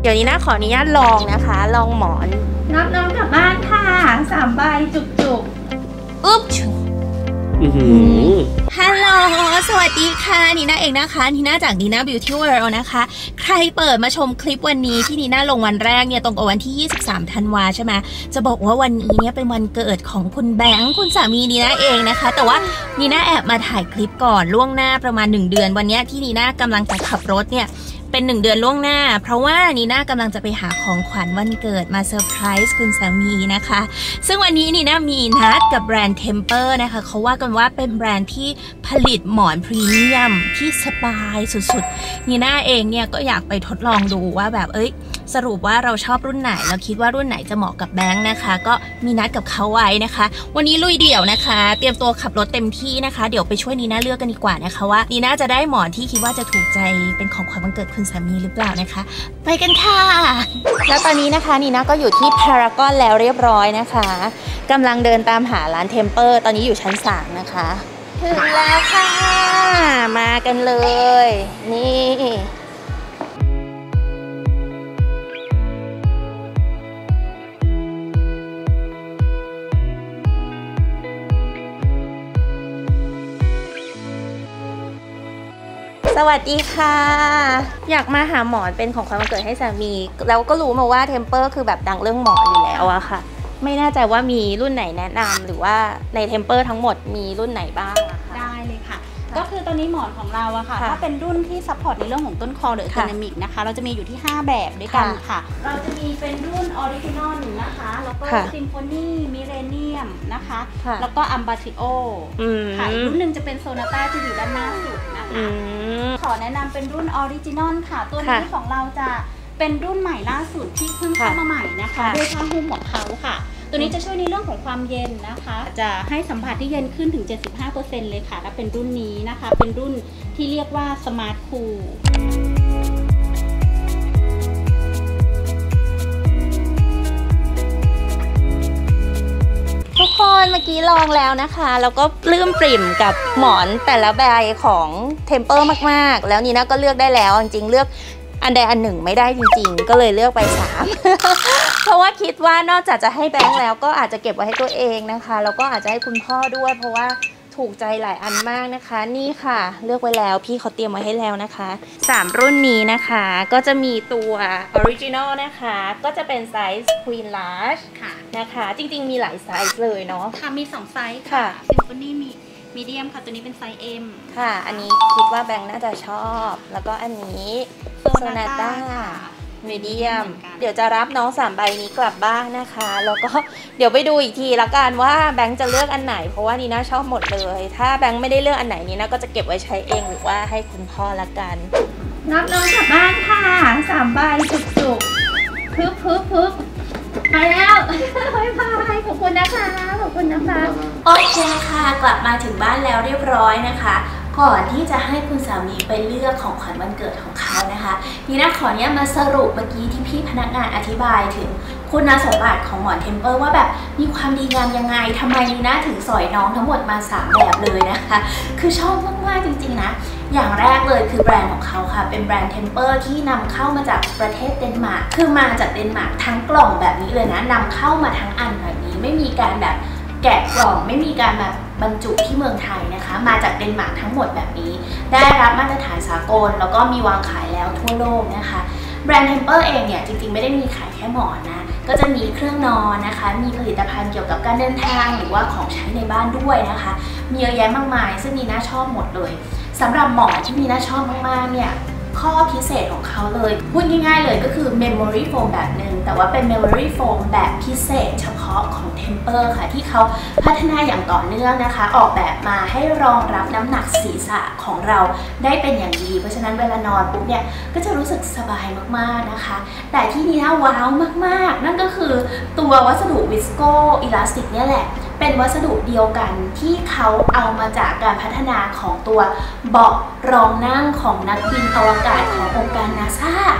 เดี๋ยวนี้นะขออนุญาตลองนะคะลองหมอนรับน้องกลับบ้านค่ะ3 ใบจุกๆอุ๊บฮัลโหลสวัสดีค่ะนีน่าเองนะคะนีน่าจากนีน่า Beauty World นะคะใครเปิดมาชมคลิปวันนี้ที่นีน่าลงวันแรกเนี่ยตรงกับวันที่23 ธันวาใช่ไหมจะบอกว่าวันนี้เนี่ยเป็นวันเกิดของคุณแบงค์คุณสามีนีน่าเองนะคะแต่ว่านีน่าแอบมาถ่ายคลิปก่อนล่วงหน้าประมาณ1 เดือนวันนี้ที่นีน่ากำลังจะขับรถเนี่ยเป็น1 เดือนล่วงหน้าเพราะว่านีน่ากำลังจะไปหาของขวัญวันเกิดมาเซอร์ไพรส์คุณสามีนะคะซึ่งวันนี้นีน่ามีนัดกับแบรนด์ Temper นะคะเขาว่ากันว่าเป็นแบรนด์ที่ผลิตหมอนพรีเมียมที่สบายสุดๆนีน่าเองเนี่ยก็อยากไปทดลองดูว่าแบบสรุปว่าเราชอบรุ่นไหนเราคิดว่ารุ่นไหนจะเหมาะกับแบงค์นะคะก็มีนัดกับเขาไว้นะคะวันนี้ลุยเดี่ยวนะคะเตรียมตัวขับรถเต็มที่นะคะเดี๋ยวไปช่วยนีน่าเลือกกันดีกว่านะคะว่านีน่าจะได้หมอนที่คิดว่าจะถูกใจเป็นของขวัญวันเกิดคุณสามีหรือเปล่านะคะไปกันค่ะแล้วตอนนี้นะคะนีน่าก็อยู่ที่พารากอนแล้วเรียบร้อยนะคะกำลังเดินตามหาร้านเทมเปอร์ตอนนี้อยู่ชั้น3นะคะถึงแล้วค่ะมากันเลยนี่สวัสดีค่ะอยากมาหาหมอนเป็นของขวัญวันเกิดให้สามีแล้วก็รู้มาว่าเทมเปอร์คือแบบดังเรื่องหมอนอยู่แล้วอะค่ะไม่แน่ใจว่ามีรุ่นไหนแนะนำหรือว่าในเทมเปอร์ทั้งหมดมีรุ่นไหนบ้างอะคะได้เลยค่ะก็คือตอนนี้หมอนของเราอะค่ะถ้าเป็นรุ่นที่ซัพพอร์ตในเรื่องของต้นคอหรือเทอร์นามิกนะคะเราจะมีอยู่ที่5 แบบด้วยกันค่ะเราจะมีเป็นรุ่นออริจินอลนะคะแล้วก็ซิมโฟนีมิเรเนียมนะคะแล้วก็อัมบาติโอค่ะอีกรุ่นหนึ่งจะเป็นโซนาต้าจะอยู่ด้านหน้าสุดนะคะขอแนะนำเป็นรุ่นออริจินอลค่ะตัวนี้ของเราจะเป็นรุ่นใหม่ล่าสุดที่เพิ่งเข้ามาใหม่นะคะด้วยผ้าหุ้มของเขาค่ะตัวนี้จะช่วยในเรื่องของความเย็นนะคะจะให้สัมผัสที่เย็นขึ้นถึง 75% เลยค่ะและเป็นรุ่นนี้นะคะเป็นรุ่นที่เรียกว่าสมาร์ทคูลทุกคนเมื่อกี้ลองแล้วนะคะแล้วก็ปลื้มปริ่มกับหมอนแต่ละใบของเทมเปอร์มากๆแล้วนีน่าก็เลือกได้แล้วจริงๆเลือกอันใดอันหนึ่งไม่ได้จริงๆก็เลยเลือกไป3 เพราะว่าคิดว่านอกจากจะให้แบงค์แล้วก็อาจจะเก็บไว้ให้ตัวเองนะคะแล้วก็อาจจะให้คุณพ่อด้วยเพราะว่าถูกใจหลายอันมากนะคะนี่ค่ะเลือกไว้แล้วพี่เขาเตรียมไว้ให้แล้วนะคะ3 รุ่นนี้นะคะก็จะมีตัว Original นะคะก็จะเป็นไซส์ Queen Large ค่ะนะคะจริงๆมีหลายไซส์เลยเนาะค่ะมี2 ไซส์ค่ะซิมโฟนีมีเดียมค่ะตัวนี้เป็นไซส์ M ค่ะอันนี้คิดว่าแบงค์น่าจะชอบแล้วก็อันนี้โซนาต้ามีเดียมเดี๋ยวจะรับน้อง3 ใบนี้กลับบ้านนะคะแล้วก็เดี๋ยวไปดูอีกทีละกันว่าแบงค์จะเลือกอันไหนเพราะว่านีน่าชอบหมดเลยถ้าแบงค์ไม่ได้เลือกอันไหนนีน่าก็จะเก็บไว้ใช้เองหรือว่าให้คุณพ่อละกันรับน้องกลับบ้านค่ะ3 ใบจุกๆพึบไปแล้วบ๊ายบายขอบคุณนะคะขอบคุณนะคะโอเคค่ะกลับมาถึงบ้านแล้วเรียบร้อยนะคะก่อนที่จะให้คุณสามีไปเลือกของขวัญวันเกิดของเขานะคะนีน่าขอเนี่ยมาสรุปเมื่อกี้ที่พี่พนักงานอธิบายถึงคุณสมบัติของหมอนเทมเปอร์ว่าแบบมีความดีงามยังไงทำไมนีน่าถึงสอยน้องทั้งหมดมา3 แบบเลยนะคะคือชอบมากๆจริงๆนะอย่างแรกเลยคือแบรนด์ของเขาค่ะเป็นแบรนด์เทมเปอร์ที่นำเข้ามาจากประเทศเดนมาร์กคือมาจากเดนมาร์กทั้งกล่องแบบนี้เลยนะนำเข้ามาทั้งอันแบบนี้ไม่มีการแบบแกะกล่องไม่มีการแบบบรรจุที่เมืองไทยนะคะมาจากเดนมาร์กทั้งหมดแบบนี้ได้รับมาตรฐานสากลแล้วก็มีวางขายแล้วทั่วโลกนะคะแบรนด์เทมเปอร์เองเนี่ยจริงๆไม่ได้มีขายแค่หมอนนะก็จะมีเครื่องนอนนะคะมีผลิตภัณฑ์เกี่ยวกับการเดินทางหรือว่าของใช้ในบ้านด้วยนะคะมีเยอะแยะมากมายซึ่งนีน่าชอบหมดเลยสำหรับหมอนที่นีน่าชอบมากๆเนี่ยข้อพิเศษของเขาเลยพูดง่ายๆเลยก็คือ Memory Foam แบบหนึ่งแต่ว่าเป็น Memory Foam แบบพิเศษเฉพาะของ Temper ค่ะที่เขาพัฒนาอย่างต่อเนื่องนะคะออกแบบมาให้รองรับน้ำหนักศีรษะของเราได้เป็นอย่างดีเพราะฉะนั้นเวลานอนปุ๊บเนี่ยก็จะรู้สึกสบายมากๆนะคะแต่ที่นีน่าว้าวมากๆนั่นก็คือตัววัสดุวิสโกอิลาสติกเนี่ยแหละเป็นวัสดุเดียวกันที่เขาเอามาจากการพัฒนาของตัวเบาะรองนั่งของนักบินอวกาศขององค์การนาซาเพ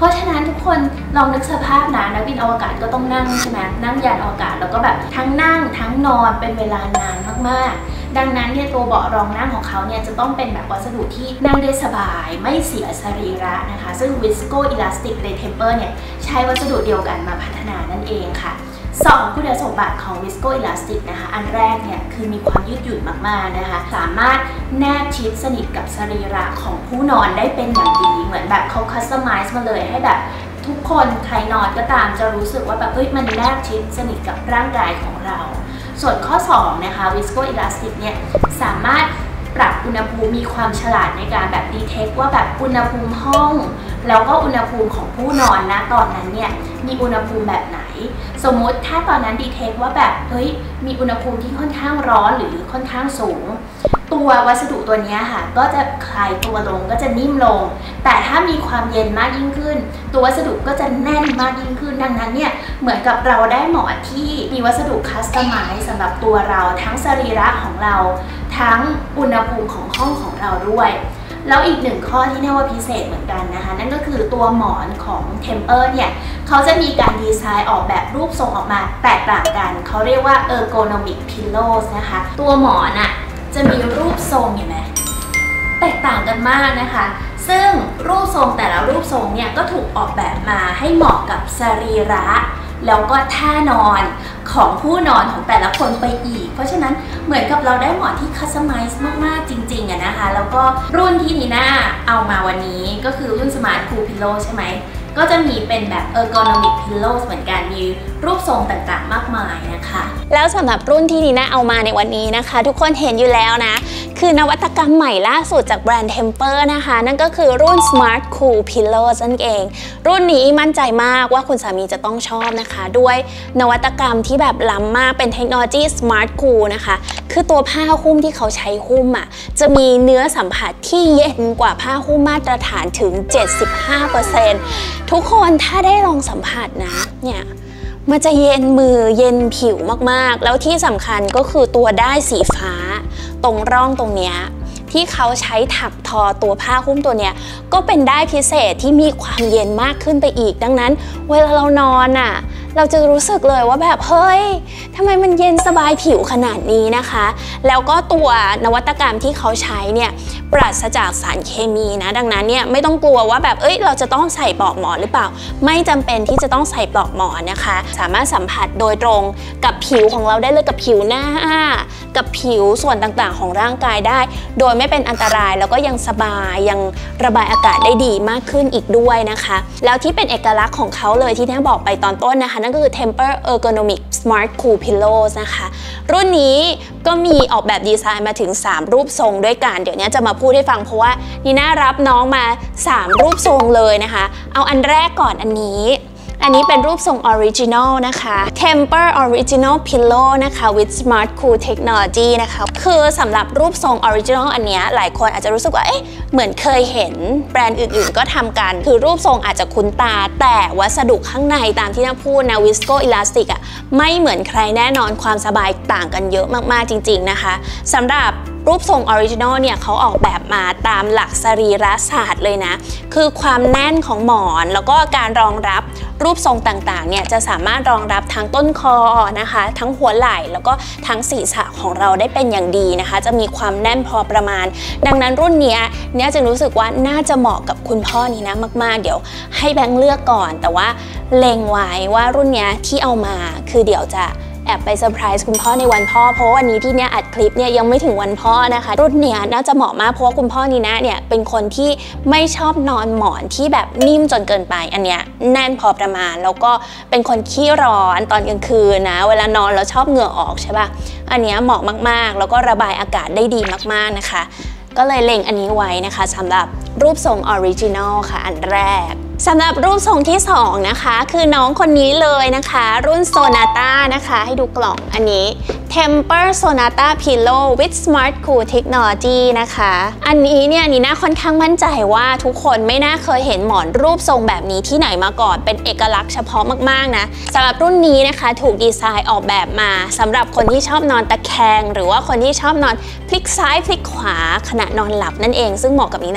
เพราะฉะนั้นทุกคนลองนึกสภาพนะนักบินอวกาศก็ต้องนั่งใช่ไหมนั่งยานอวกาศแล้วก็แบบทั้งนั่งทั้งนอนเป็นเวลานานมากๆดังนั้นเนี่ยตัวเบาะรองนั่งของเขาเนี่ยจะต้องเป็นแบบวัสดุที่นั่งได้สบายไม่เสียสรีระนะคะซึ่ง Visco Elastic Retemper เนี่ยใช้วัสดุเดียวกันมาพัฒนานั่นเองค่ะ2คุณสมบัติของ Visco Elastic นะคะอันแรกเนี่ยคือมีความยืดหยุ่นมากๆนะคะสามารถแนบชิดสนิทกับสรีระของผู้นอนได้เป็นอย่างดีเหมือนแบบเขาคัสตอมไมซ์มาเลยให้แบบทุกคนใครนอนก็ตามจะรู้สึกว่าแบบมันแนบชิดสนิทกับร่างกายของเราส่วนข้อ2นะคะ Visco Elastic เนี่ยสามารถปรับอุณหภูมิมีความฉลาดในการแบบดีเทคว่าแบบอุณหภูมิห้องแล้วก็อุณหภูมิของผู้นอนนะตอนนั้นเนี่ยมีอุณหภูมิแบบไหนสมมุติถ้าตอนนั้นดีเทคว่าแบบมีอุณหภูมิที่ค่อนข้างร้อนหรือค่อนข้างสูงตัววัสดุตัวนี้ค่ะก็จะคลายตัวลงก็จะนิ่มลงแต่ถ้ามีความเย็นมากยิ่งขึ้นตัววัสดุก็จะแน่นมากยิ่งขึ้นดังนั้นเนี่ยเหมือนกับเราได้หมอนที่มีวัสดุคัสตอมไมซ์สำหรับตัวเราทั้งสรีระของเราทั้งอุณหภูมิของห้องของเราด้วยแล้วอีกหนึ่งข้อที่เรียกว่าพิเศษเหมือนกันนะคะนั่นก็คือตัวหมอนของ Temper เนี่ยเขาจะมีการดีไซน์ออกแบบรูปทรงออกมาแตกต่างกันเขาเรียกว่า ergonomic pillows นะคะตัวหมอนอะจะมีรูปทรงเห็นไหมแตกต่างกันมากนะคะซึ่งรูปทรงแต่ละรูปทรงเนี่ยก็ถูกออกแบบมาให้เหมาะกับสรีระแล้วก็ท่านอนของผู้นอนของแต่ละคนไปอีกเพราะฉะนั้นเหมือนกับเราได้หมอนที่คัสตอมไมซ์มากๆจริงๆอะนะคะแล้วก็รุ่นที่นีน่าเอามาวันนี้ก็คือรุ่น Smart Cool Pillow ใช่ไหมก็จะมีเป็นแบบ ergonomic pillows เหมือนกันมีรูปทรงต่างๆมากมายนะคะแล้วสำหรับรุ่นที่นีน่าเอามาในวันนี้นะคะทุกคนเห็นอยู่แล้วนะคือนวัตกรรมใหม่ล่าสุดจากแบรนด์ Temper นะคะนั่นก็คือรุ่น Smart Cool Pillows นั่นเองรุ่นนี้มั่นใจมากว่าคุณสามีจะต้องชอบนะคะด้วยนวัตกรรมที่แบบล้ำมากเป็นเทคโนโลยี Smart Cool นะคะคือตัวผ้าหุ้มที่เขาใช้หุ้มอ่ะจะมีเนื้อสัมผัสที่เย็นกว่าผ้าหุ้มมาตรฐานถึง 75%ทุกคนถ้าได้ลองสัมผัสนะเนี่ยมันจะเย็นมือเย็นผิวมากๆแล้วที่สำคัญก็คือตัวด้ายสีฟ้าตรงร่องตรงเนี้ยที่เขาใช้ถักทอตัวผ้าหุ้มตัวเนี้ยก็เป็นด้ายพิเศษที่มีความเย็นมากขึ้นไปอีกดังนั้นเวลาเรานอนอ่ะเราจะรู้สึกเลยว่าแบบเฮ้ยทำไมมันเย็นสบายผิวขนาดนี้นะคะแล้วก็ตัวนวัตกรรมที่เขาใช้เนี่ยปราศจากสารเคมีนะดังนั้นเนี่ยไม่ต้องกลัวว่าแบบเราจะต้องใส่ปลอกหมอนหรือเปล่าไม่จำเป็นที่จะต้องใส่ปลอกหมอนนะคะสามารถสัมผัสโดยตรงกับผิวของเราได้เลยกับผิวหน้ากับผิวส่วนต่างๆของร่างกายได้โดยไม่เป็นอันตรายแล้วก็ยังสบายยังระบายอากาศได้ดีมากขึ้นอีกด้วยนะคะแล้วที่เป็นเอกลักษณ์ของเขาเลยที่แท้บอกไปตอนต้นนะคะนั่นก็คือ Temper Ergonomic Smart Cool Pillows นะคะรุ่นนี้ก็มีออกแบบดีไซน์มาถึง3รูปทรงด้วยกันเดี๋ยวนี้จะมาพูดให้ฟังเพราะว่านีน่ารับน้องมา3รูปทรงเลยนะคะเอาอันแรกก่อนอันนี้เป็นรูปทรง Original นะคะ Temper Original Pillow นะคะ with Smart Cool Technology นะคะคือสำหรับรูปทรง Original อันเนี้ยหลายคนอาจจะรู้สึกว่าเหมือนเคยเห็นแบรนด์อื่นๆก็ทำกันคือรูปทรงอาจจะคุ้นตาแต่วัสดุข้างในตามที่น่าพูดนะ Visco Elastic อ่ะไม่เหมือนใครแน่นอนความสบายต่างกันเยอะมากๆจริงๆนะคะสำหรับรูปทรงออริจินอลเนี่ยเขาออกแบบมาตามหลักสรีรศาสตร์เลยนะคือความแน่นของหมอนแล้วก็การรองรับรูปทรงต่างๆเนี่ยจะสามารถรองรับทั้งต้นคอนะคะทั้งหัวไหล่แล้วก็ทั้งศีรษะของเราได้เป็นอย่างดีนะคะจะมีความแน่นพอประมาณดังนั้นรุ่นนี้เนี่ยจะรู้สึกว่าน่าจะเหมาะกับคุณพ่อนี่นะมากๆเดี๋ยวให้แบงค์เลือกก่อนแต่ว่าเล็งไว้ว่ารุ่นนี้ที่เอามาคือเดี๋ยวจะแอบไปเซอร์ไพรส์คุณพ่อในวันพ่อเพราะวันนี้ที่เนี่ยอัดคลิปเนี่ยยังไม่ถึงวันพ่อนะคะรุ่นเนี้ยน่าจะเหมาะมากเพราะว่าคุณพ่อนี่นะเนี่ยเป็นคนที่ไม่ชอบนอนหมอนที่แบบนิ่มจนเกินไปอันเนี้ยแน่นพอประมาณแล้วก็เป็นคนขี้ร้อนตอนกลางคืนนะเวลานอนเราชอบเหงื่อออกใช่ป่ะอันเนี้ยเหมาะมากๆแล้วก็ระบายอากาศได้ดีมากๆนะคะก็เลยเล็งอันนี้ไว้นะคะสำหรับรูปทรงออริจินอลค่ะอันแรกสำหรับรูปทรงที่2นะคะคือน้องคนนี้เลยนะคะรุ่น Sonata นะคะให้ดูกล่องอันนี้ Temper Sonata Pillow with Smart Cool Technology นะคะอันนี้เนี่ยนีน่าค่อนข้างมั่นใจว่าทุกคนไม่น่าเคยเห็นหมอนรูปทรงแบบนี้ที่ไหนมาก่อนเป็นเอกลักษณ์เฉพาะมากๆนะสำหรับรุ่นนี้นะคะถูกดีไซน์ออกแบบมาสำหรับคนที่ชอบนอนตะแคงหรือว่าคนที่ชอบนอนพลิกซ้ายพลิกขวาขณะนอนหลับนั่นเองซึ่งเหมาะกับนีน่าม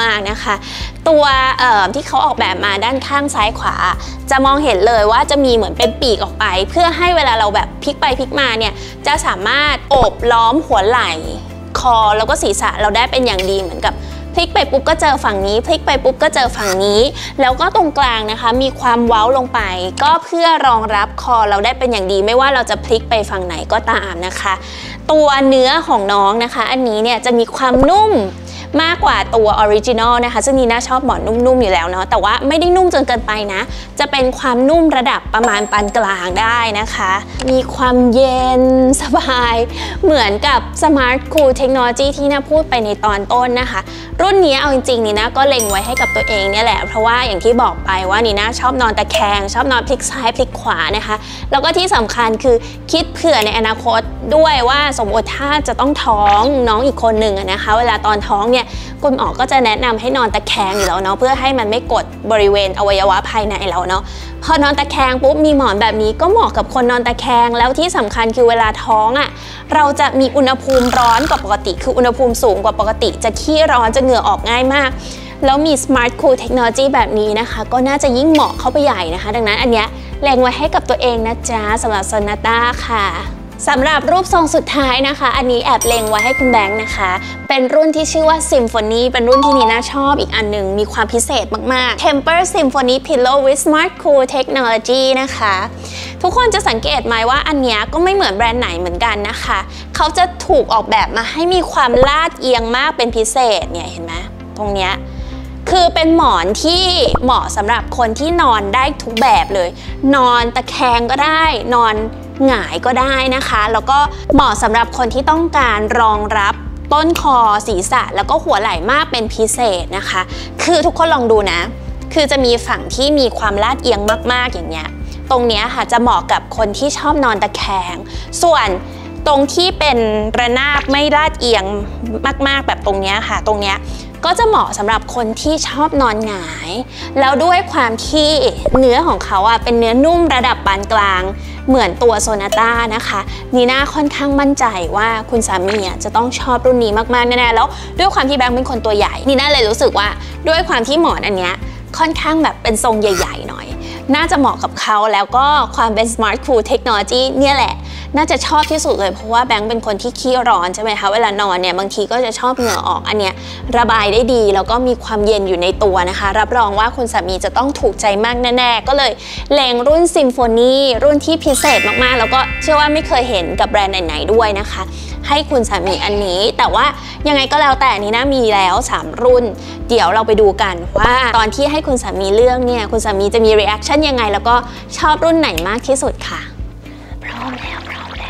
ากๆนะคะตัวที่เขาออกแบบมาด้านข้างซ้ายขวาจะมองเห็นเลยว่าจะมีเหมือนเป็นปีกออกไปเพื่อให้เวลาเราแบบพลิกไปพลิกมาเนี่ยจะสามารถโอบล้อมหัวไหล่คอแล้วก็ศีรษะเราได้เป็นอย่างดีเหมือนกับพลิกไปปุ๊บก็เจอฝั่งนี้พลิกไปปุ๊บก็เจอฝั่งนี้แล้วก็ตรงกลางนะคะมีความเว้าลงไปก็เพื่อรองรับคอเราได้เป็นอย่างดีไม่ว่าเราจะพลิกไปฝั่งไหนก็ตามนะคะตัวเนื้อของน้องนะคะอันนี้เนี่ยจะมีความนุ่มมากกว่าตัวออริจินอลนะคะซึ่งนีน่าชอบหมอนนุ่มๆอยู่แล้วเนาะแต่ว่าไม่ได้นุ่มจนเกินไปนะจะเป็นความนุ่มระดับประมาณปานกลางได้นะคะมีความเย็นสบายเหมือนกับ Smart Cool Technology ที่น่าพูดไปในตอนต้นนะคะรุ่นนี้เอาจริงๆนีน่าก็เล็งไว้ให้กับตัวเองเนี่ยแหละเพราะว่าอย่างที่บอกไปว่านีน่าชอบนอนตะแคงชอบนอนพลิกซ้ายพลิกขวานะคะแล้วก็ที่สำคัญคือคิดเผื่อในอนาคตด้วยว่าสมมติถ้าจะต้องท้องน้องอีกคนหนึ่งนะคะเวลาตอนท้องเนี่ยคุณหมอก็จะแนะนำให้นอนตะแคงอยู่แล้วเนาะเพื่อให้มันไม่กดบริเวณอวัยวะภายในเราเนาะพอนอนตะแคงปุ๊บมีหมอนแบบนี้ก็เหมาะกับคนนอนตะแคงแล้วที่สำคัญคือเวลาท้องอ่ะเราจะมีอุณหภูมิร้อนกว่าปกติคืออุณหภูมิสูงกว่าปกติจะขี้ร้อนจะเหงื่อออกง่ายมากแล้วมี Smart Cool Technology แบบนี้นะคะก็น่าจะยิ่งเหมาะเข้าไปใหญ่นะคะดังนั้นอันเนี้ยแรงไว้ให้กับตัวเองนะจ๊ะสำหรับ Sonata ค่ะสำหรับรูปทรงสุดท้ายนะคะอันนี้แอบเล็งไว้ให้คุณแบงค์นะคะเป็นรุ่นที่ชื่อว่า Symphony เป็นรุ่นที่นีน่าชอบอีกอันหนึ่งมีความพิเศษมากๆ Temper Symphony Pillow with Smart Cool Technology นะคะทุกคนจะสังเกตไหมว่าอันนี้ก็ไม่เหมือนแบรนด์ไหนเหมือนกันนะคะเขาจะถูกออกแบบมาให้มีความลาดเอียงมากเป็นพิเศษเนี่ยเห็นไหมตรงเนี้ยคือเป็นหมอนที่เหมาะสำหรับคนที่นอนได้ทุกแบบเลยนอนตะแคงก็ได้นอนหงายก็ได้นะคะแล้วก็เหมาะสำหรับคนที่ต้องการรองรับต้นคอศีรษะแล้วก็หัวไหล่มากเป็นพิเศษนะคะคือทุกคนลองดูนะคือจะมีฝั่งที่มีความลาดเอียงมากๆอย่างเงี้ยตรงเนี้ยค่ะจะเหมาะกับคนที่ชอบนอนตะแคงส่วนตรงที่เป็นระนาบไม่ลาดเอียงมากๆแบบตรงเนี้ยค่ะตรงเนี้ยก็จะเหมาะสำหรับคนที่ชอบนอนหงายแล้วด้วยความที่เนื้อของเขาเป็นเนื้อนุ่มระดับปานกลางเหมือนตัวโซนาต้านะคะนีน่าค่อนข้างมั่นใจว่าคุณสามีจะต้องชอบรุ่นนี้มากๆแน่ๆแล้วด้วยความที่แบงค์เป็นคนตัวใหญ่นีน่าเลยรู้สึกว่าด้วยความที่หมอนอันเนี้ยค่อนข้างแบบเป็นทรงใหญ่ๆหน่อยน่าจะเหมาะกับเขาแล้วก็ความเป็น Smart Cool Technology เนี่ยแหละน่าจะชอบที่สุดเลยเพราะว่าแบงค์เป็นคนที่ขี้ร้อนใช่ไหมคะเวลานอนเนี่ยบางทีก็จะชอบเหงื่อออกอันเนี้ยระบายได้ดีแล้วก็มีความเย็นอยู่ในตัวนะคะรับรองว่าคุณสามีจะต้องถูกใจมากแน่ๆก็เลยเล็งรุ่น Symphony รุ่นที่พิเศษมากๆแล้วก็เชื่อว่าไม่เคยเห็นกับแบรนด์ไหนๆด้วยนะคะให้คุณสามีอันนี้แต่ว่ายังไงก็แล้วแต่นี้นะมีแล้ว3รุ่นเดี๋ยวเราไปดูกันว่าตอนที่ให้คุณสามีเลือกเนี่ยคุณสามีจะมี reaction ยังไงแล้วก็ชอบรุ่นไหนมากที่สุดค่ะพร้อมแล้ว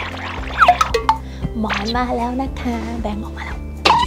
หมอนมาแล้วนะคะแบงค์ออกมาแล้ว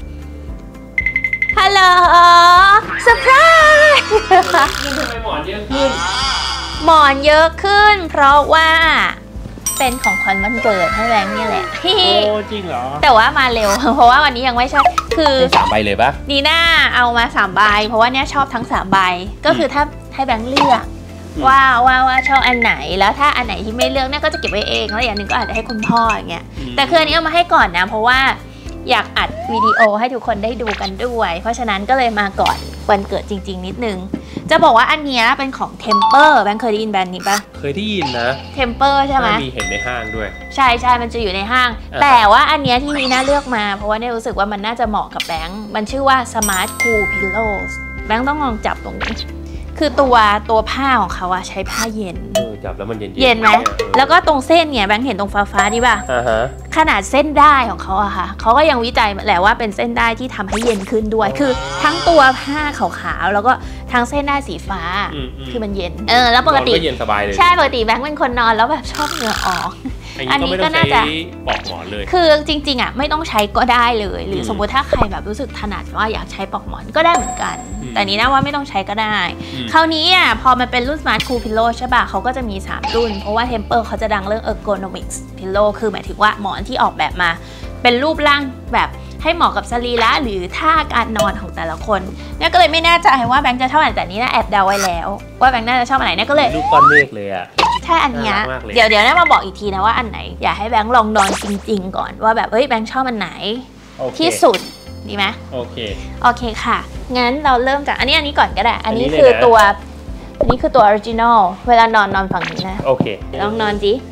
ฮัลโหลเซอร์ไพรส์ทำไมหมอนเยอะขึ้นหมอนเยอะขึ้นเพราะว่าเป็นของขวัญวันเกิดให้แบงค์นี่แหละโอ้จริงเหรอแต่ว่ามาเร็วเพราะว่าวันนี้ยังไม่ใช่คือ 3 ใบเลยปะนีน่าเอามา3 ใบเพราะว่าเนี่ยชอบทั้ง3 ใบก็คือถ้าให้แบงค์เลือกว่าชอบอันไหนแล้วถ้าอันไหนที่ไม่เลือกเนี่ยก็จะเก็บไว้เองแล้วอย่างหนึ่งก็อาจจะให้คุณพ่ออย่างเงี้ยแต่คืออันนี้เอามาให้ก่อนนะเพราะว่าอยากอัดวิดีโอให้ทุกคนได้ดูกันด้วยเพราะฉะนั้นก็เลยมาก่อนวันเกิดจริงๆนิดนึงจะบอกว่าอันนี้เป็นของ Temper แบงค์เคยได้ยินแบรนด์นี้ปะเคยได้ยินนะ Temper ใช่ไหมมีเห็นในห้างด้วยใช่มันจะอยู่ในห้างแต่ว่าอันนี้ที่นีน่าเลือกมาเพราะว่าเนี่ยรู้สึกว่ามันน่าจะเหมาะกับแบงค์มันชื่อว่า Smart Cool Pillows แบงค์ต้องลองจับตรงนี้คือตัวผ้าของเขาใช้ผ้าเย็นจับแล้วมันเย็นไหมแล้วก็ตรงเส้นเนี่ยแบงค์เห็นตรงฟ้านี่ป่ะขนาดเส้นได้ของเขาค่ะเขาก็ยังวิจัยแหละว่าเป็นเส้นได้ที่ทำให้เย็นขึ้นด้วยคือทั้งตัวผ้าขาวๆแล้วก็ทั้งเส้นได้สีฟ้าคือมันเย็นแล้วปกติเย็นสบายเลยใช่ปกติแบงค์เป็นคนนอนแล้วแบบชอบเหงื่อออกอันนี้ก็น่าจะปลอกหมอนเลยคือจริงๆไม่ต้องใช้ก็ได้เลยหรือสมมติถ้าใครแบบรู้สึกถนัดว่าอยากใช้ปลอกหมอนก็ได้เหมือนกันแต่นี้นะว่าไม่ต้องใช้ก็ได้คราวนี้พอมันเป็นรุ่น Smart Cool Pillow ใช่ป่ะเขาก็จะมี3รุ่นเพราะว่า Temper เขาจะดังเรื่อง Ergonomics Pillow คือหมายถึงว่าหมอนที่ออกแบบมาเป็นรูปร่างแบบให้เหมาะกับสรีระหรือท่าการนอนของแต่ละคนเนี่ยก็เลยไม่แน่ใจว่าแบงค์จะชอบอันไหนแต่นี้นะแอบเดาไว้แล้วว่าแบงค์น่าจะชอบอันไหนเนี่ยก็เลยรูปก้อนเมฆเลยใช่อันเนี้ยเดี๋ยวน่ามาบอกอีกทีนะว่าอันไหนอยากให้แบงค์ลองนอนจริงๆก่อนว่าแบบแบงค์ชอบอันไหนที่สุดดีไหมโอเคโอเคค่ะงั้นเราเริ่มจากอันนี้ก่อนก็ได้อันนี้คือตัวออริจินอลเวลานอนฝั่งนี้นะโอเคลองนอนสิ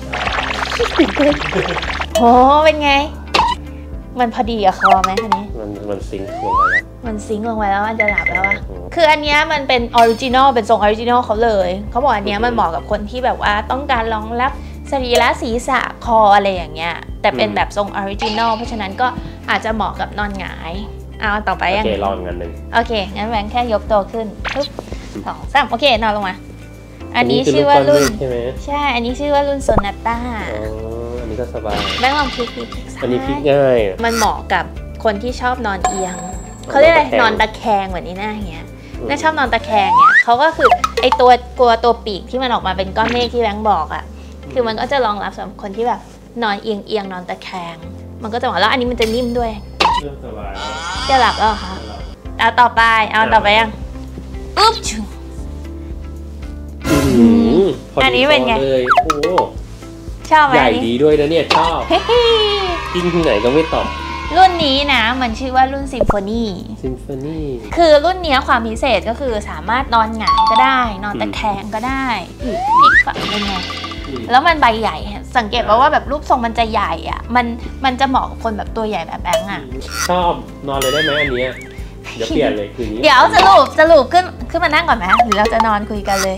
โหเป็นไงมันพอดีกับคอไหมอันนี้มันซิงค์ลงไปแล้วมันซิงค์ลงไปแล้วมันจะหลับแล้วอะคืออันนี้มันเป็นออริจินอลเป็นทรงออริจินอลเขาเลยเขาบอกอันนี้มันเหมาะกับคนที่แบบว่าต้องการรองรับสรีระศีรษะคออะไรอย่างเงี้ยแต่เป็นแบบทรงออริจินอลเพราะฉะนั้นก็อาจจะเหมาะกับนอนหงายเอาต่อไปยังโอเคลองกันหนึ่งโอเคงั้นแบงค์แค่ยกตัวขึ้นปึ๊บ2 3โอเคนอนลงมาอันนี้ชื่อว่ารุ่นใช่อันนี้ชื่อว่ารุ่นโซนาต้าอันนี้ก็สบายแบงค์ลองพลิกซ้ายอันนี้พลิกง่ายมันเหมาะกับคนที่ชอบนอนเอียงเขาเรียกอะไรนอนตะแคงแบบนี้หน้าอย่างเงี้ยน่าชอบนอนตะแคงเนี่ยเขาก็คือไอตัวปีกที่มันออกมาเป็นก้อนเมฆที่แบงค์บอกอ่ะคือมันก็จะรองรับสำหรับคนที่แบบนอนเอียงนอนตะแคงมันก็จะเหมาะแล้วอันนี้มันจะนิ่มด้วยสบายจะหลับแล้วค่ะเอาต่อไปยังอุ๊บชุอันนี้เป็นไงโอ้ชอบไหมใหญ่ดีด้วยนะเนี่ยชอบกินที่ไหนก็ไม่ตอบรุ่นนี้นะมันชื่อว่ารุ่นซิมโฟนีคือรุ่นนี้ความพิเศษก็คือสามารถนอนหงายก็ได้นอนตะแคงก็ได้พลิกฝั่งเป็นไงแล้วมันใบใหญ่สังเกตว่าแบบรูปทรงมันจะใหญ่อ่ะมันจะเหมาะกับคนแบบตัวใหญ่แบบแบงค์อ่ะชอบนอนเลยได้ไหมอันนี้เดี๋ยวเปลี่ยนเลยคืนนี้เดี๋ยวสรุปขึ้นมานั่งก่อนไหมหรือเราจะนอนคุยกันเลย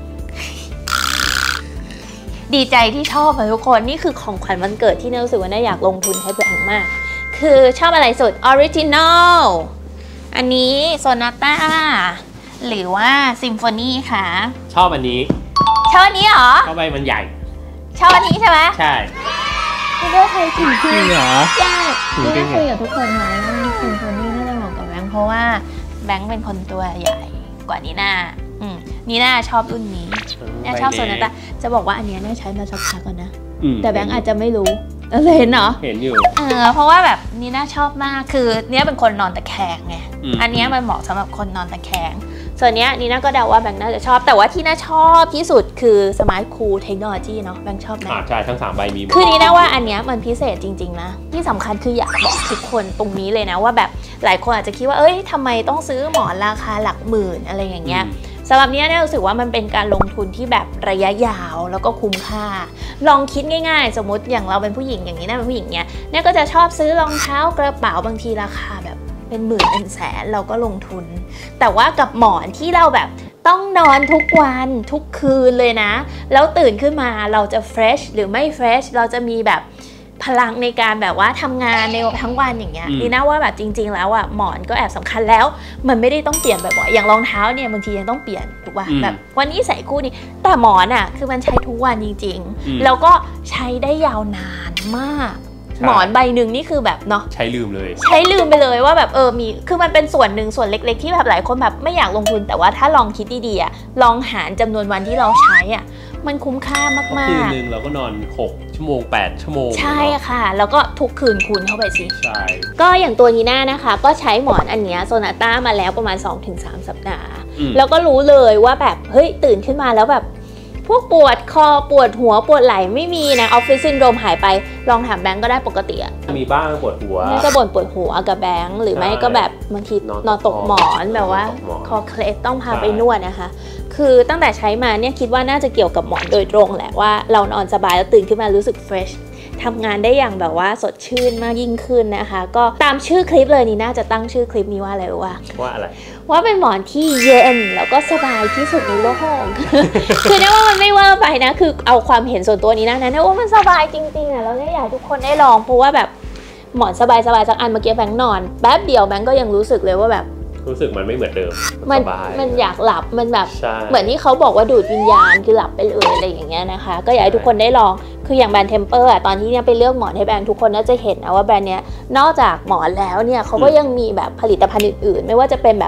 ดีใจที่ชอบค่ะทุกคนนี่คือของขวัญวันเกิดที่น่ารู้สึกว่าน่าอยากลงทุนให้แบงค์มากคือชอบอะไรสุดออริจินอลอันนี้โซนาต้าหรือว่าซิมโฟนีค่ะชอบอันนี้ชอบอันนี้เหรอชอบใบมันใหญ่ชอบอันนี้ใช่ไหมใช่ไม่ได้เคยจริงเหรอใช่ไม่ได้คุยกับทุกคนไหมว่าซิมโฟนีน่าจะเหมาะกับแบงค์เพราะว่าแบงค์เป็นคนตัวใหญ่กว่านีน่านีน่าชอบรุ่นนี้น่าชอบโซนาต้าจะบอกว่าอันนี้น่าใช้มาสักพักก่อนนะแต่แบงค์อาจจะไม่รู้เห็นเหรอเห็นอยู่เพราะว่าแบบนีน่าชอบมากคือเนี้ยเป็นคนนอนตะแคงไงอันนี้มันเหมาะสำหรับคนนอนตะแคงส่วนเนี้ยนีน่าก็เดาว่าแบงค์น่าจะชอบแต่ว่าที่น่าชอบที่สุดคือ Smart Cool Technology เนาะแบงค์ชอบไหมใช่ทั้ง3ใบมีคือนีน่าว่าอันเนี้ยมันพิเศษจริงๆนะที่สำคัญคืออยากบอกทุกคนตรงนี้เลยนะว่าแบบหลายคนอาจจะคิดว่าเอ้ยทำไมต้องซื้อหมอนราคาหลักหมื่นอะไรอย่างเงี้ยสำหรับนี้เนี่ยรู้สึกว่ามันเป็นการลงทุนที่แบบระยะยาวแล้วก็คุ้มค่าลองคิดง่ายๆสมมติอย่างเราเป็นผู้หญิงอย่างนี้นะเป็นผู้หญิงเนี่ยก็จะชอบซื้อรองเท้ากระเป๋าบางทีราคาแบบเป็นหมื่นเป็นแสนเราก็ลงทุนแต่ว่ากับหมอนที่เราแบบต้องนอนทุกวันทุกคืนเลยนะแล้วตื่นขึ้นมาเราจะเฟรชหรือไม่เฟรชเราจะมีแบบพลังในการแบบว่าทำงานในทั้งวันอย่างเงี้ยนี่นะว่าแบบจริงๆแล้วอ่ะหมอนก็แอบสำคัญแล้วมันไม่ได้ต้องเปลี่ยนบ่อยๆอย่างรองเท้าเนี่ยบางทียังต้องเปลี่ยนถูกป่ะแบบวันนี้ใส่คู่นี้แต่หมอนอ่ะคือมันใช้ทุกวันจริงๆแล้วก็ใช้ได้ยาวนานมากหมอนใบหนึ่งนี่คือแบบเนาะใช้ลืมไปเลยว่าแบบมีคือมันเป็นส่วนหนึ่งส่วนเล็กๆที่แบบหลายคนแบบไม่อยากลงทุนแต่ว่าถ้าลองคิดดีๆอ่ะลองหารจำนวนวันที่เราใช้อ่ะมันคุ้มค่ามากๆคืนนึงเราก็นอน6 ชั่วโมง8 ชั่วโมงใช่ค่ะแล้วก็ทุกคืนคูณเข้าไปสิใช่ก็อย่างตัวนีน่านะคะก็ใช้หมอนอันเนี้ยโซนาต้ามาแล้วประมาณ 2-3 สัปดาห์แล้วก็รู้เลยว่าแบบเฮ้ยตื่นขึ้นมาแล้วแบบพวกปวดคอปวดหัวปวดไหล่ไม่มีนะออฟฟิศซินโดรมหายไปลองถามแบงก์ก็ได้ปกติอะมีบ้างปวดหัวนี่ก็บ่นปวดหัวกับแบงก์หรือไม่ก็แบบบางทีนอนตกหมอนแบบว่าคอเคล็ดต้องพาไปนวดนะคะคือตั้งแต่ใช้มาเนี่ยคิดว่าน่าจะเกี่ยวกับหมอนโดยตรงแหละว่าเรานอนสบายแล้วตื่นขึ้นมารู้สึกเฟรชทำงานได้อย่างแบบว่าสดชื่นมากยิ่งขึ้นนะคะก็ตามชื่อคลิปเลยนี่น่าจะตั้งชื่อคลิปนี้ว่าอะไรว่าอะไรว่าเป็นหมอนที่เย็นแล้วก็สบายที่สุดในโลกคือเนี่ยว่ามันไม่เวอร์ไปนะคือเอาความเห็นส่วนตัวนี้นะเนี่ยว่ามันสบายจริงๆอ่ะแล้วเนี่ยอยากทุกคนได้ลองเพราะว่าแบบหมอนสบายสักอันเมื่อกี้แบงค์นอนแป๊บเดียวแบงค์ก็ยังรู้สึกเลยว่าแบบรู้สึกมันไม่เหมือนเดิมมันอยากหลับมันแบบเหมือนที่เขาบอกว่าดูดวิญญาณคือหลับไปเลยอะไรอย่างเงี้ยนะคะก็อยากให้ทุกคนได้ลองคืออย่างแบรนด์เทมเปอร์ตอนที่เนี่ยไปเลือกหมอนให้แบรนด์ทุกคนน่าจะเห็นนะว่าแบรนด์เนี้ยนอกจากหมอนแล้วเนี่ยเขาก็ยังมีแบบผลิตภัณฑ์อื่นๆไม่ว่าจะเป็นแบบ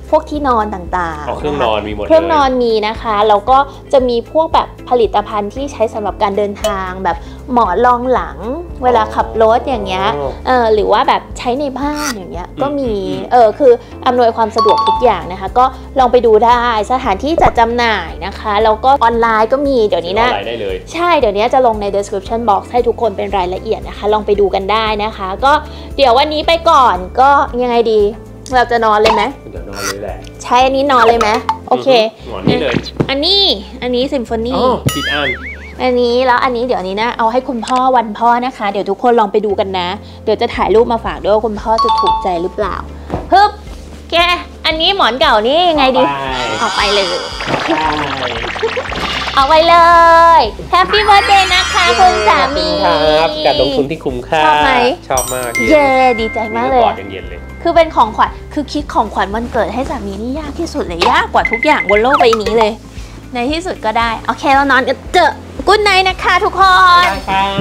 พวกที่นอนต่างๆเครื่องนอนมีหมดเลยเครื่องนอนมีนะคะแล้วก็จะมีพวกแบบผลิตภัณฑ์ที่ใช้สำหรับการเดินทางแบบหมอนรองหลังเวลาขับรถอย่างเงี้ยหรือว่าแบบใช้ในบ้านอย่างเงี้ยก็มีคืออำนวยความสะดวกทุกอย่างนะคะก็ลองไปดูได้สถานที่จัดจำหน่ายนะคะแล้วก็ออนไลน์ก็มีเดี๋ยวนี้นะได้เลยใช่เดี๋ยวนี้จะลงใน description box ให้ทุกคนเป็นรายละเอียดนะคะลองไปดูกันได้นะคะก็เดี๋ยววันนี้ไปก่อนก็ยังไงดีเราจะนอนเลยไหมเดี๋ยวนอนเลยแหละใช้อันนี้นอนเลยไหมโอเคนอนนี่เลยอันนี้ซิมโฟนีผิดอันนี้แล้วอันนี้เดี๋ยวนี้นะเอาให้คุณพ่อวันพ่อนะคะเดี๋ยวทุกคนลองไปดูกันนะเดี๋ยวจะถ่ายรูปมาฝากด้วยว่าคุณพ่อจะถูกใจหรือเปล่าฮึบแกอันนี้หมอนเก่านี่ยังไงดีเอาไปเลยเอาไปเลยแฮปปี้เบิร์ธเดย์นะคะคุณสามีครับการลงทุนที่คุ้มค่าชอบไหมชอบมากเย้ดีใจมากเลยเย็นเลยคือเป็นของขวัญคือคิดของขวัญวันเกิดให้สามีนี่ยากที่สุดเลยยากกว่าทุกอย่างบนโลกใบนี้เลยในที่สุดก็ได้โอเคเรานอนกันเถอะกู๊ดไนท์นะคะทุกคน